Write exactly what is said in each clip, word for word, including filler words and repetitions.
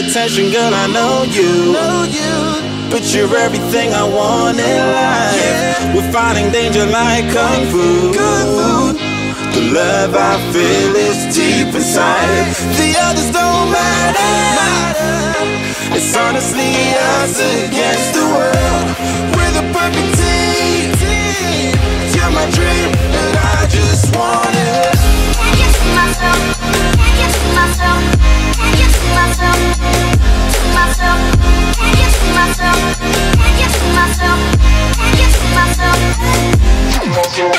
attention, girl, I know you. But you're everything I want in life. We're fighting danger like Kung Fu. The love I feel is deep inside. The others don't matter. It's honestly us against the world. We're the perfect team. You're my dream, and I just want it. Can't get to myself. Can't get to myself. Can't get to myself. To myself. Can't get to myself. Can't get to myself. Can't get to myself. To myself.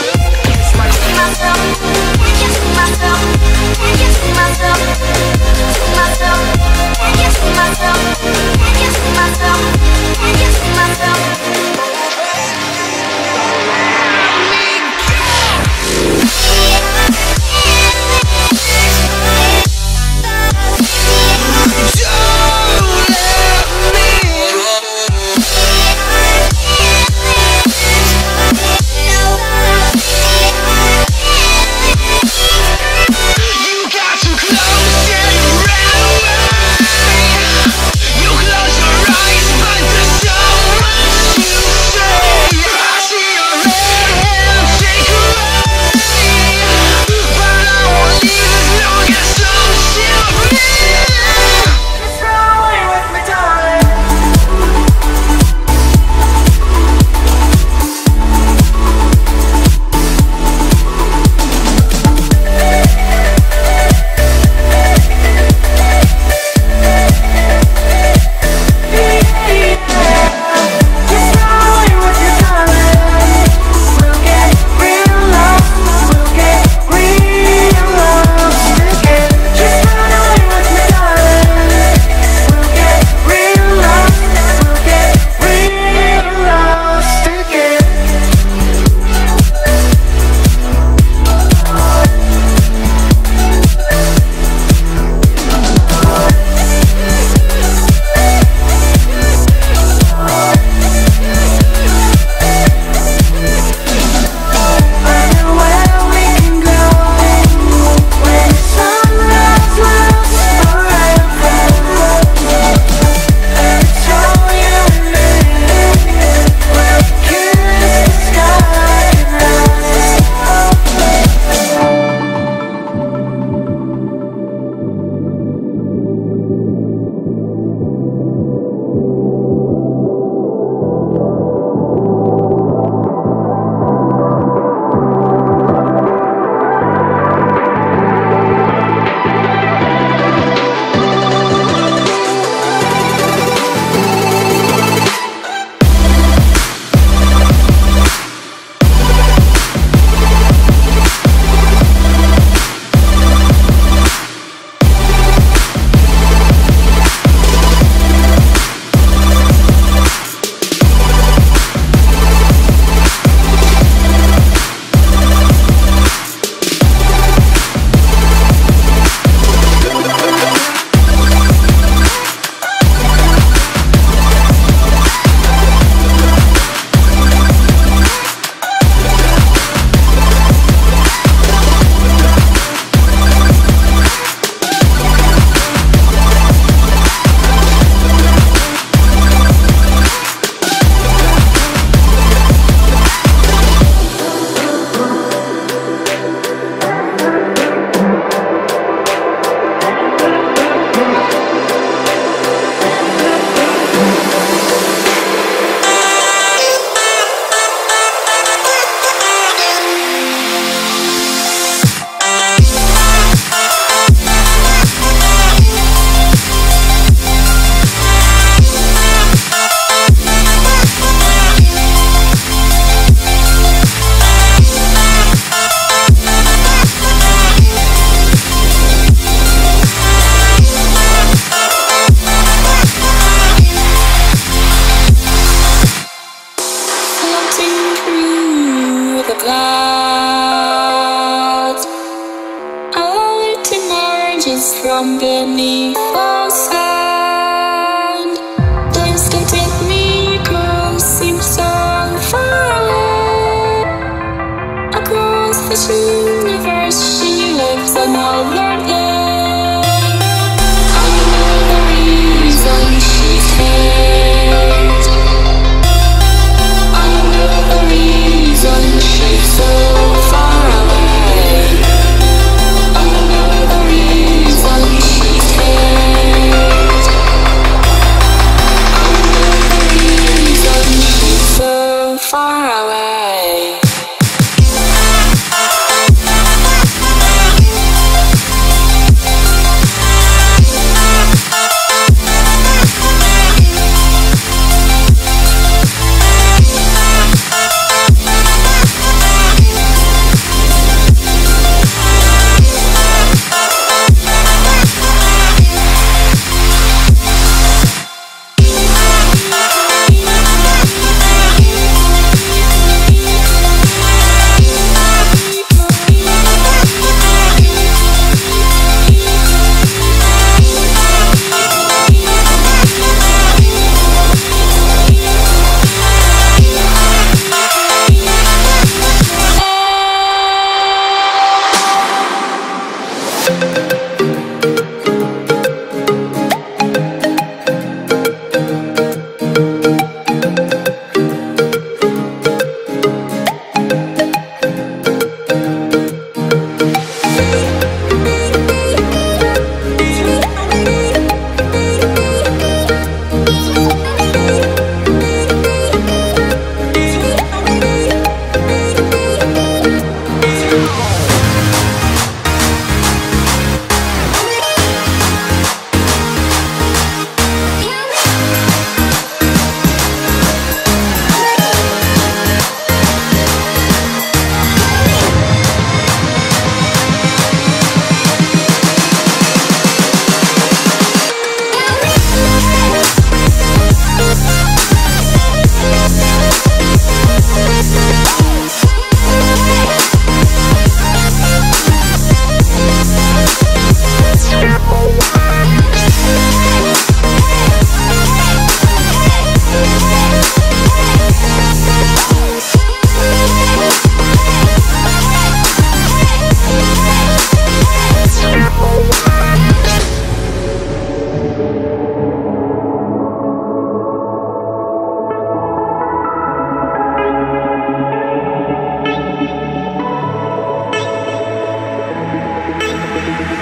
Can't get to myself. Can't get to myself. To myself. Can't get to myself. Can't get to myself. Can't get to myself. from beneath the sand. Days can take me close, seem so far away. Across this universe, she lives another day. Another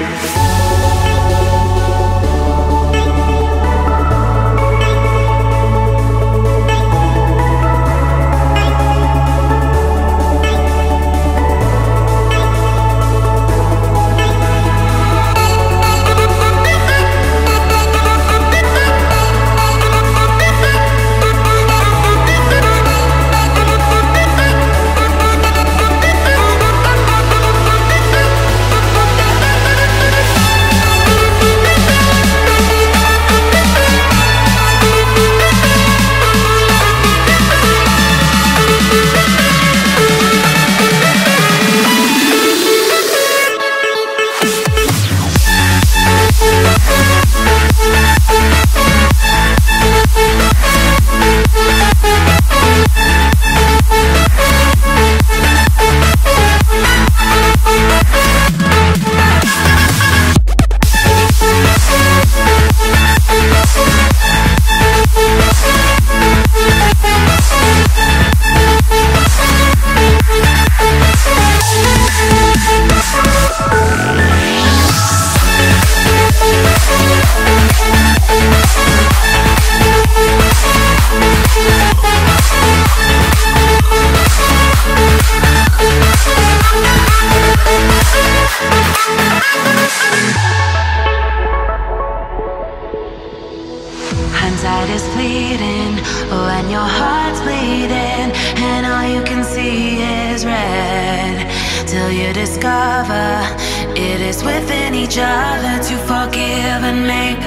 Hindsight is fleeting when your heart's bleeding and all you can see is red, till you discover it is within each other to forgive and make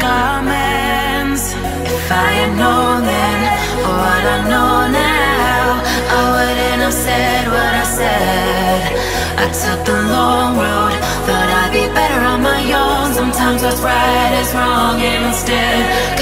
amends. If I had known then what I know now, I wouldn't have said what I said. I took the long road, thought I'd be better on my own. Sometimes what's right is wrong, and instead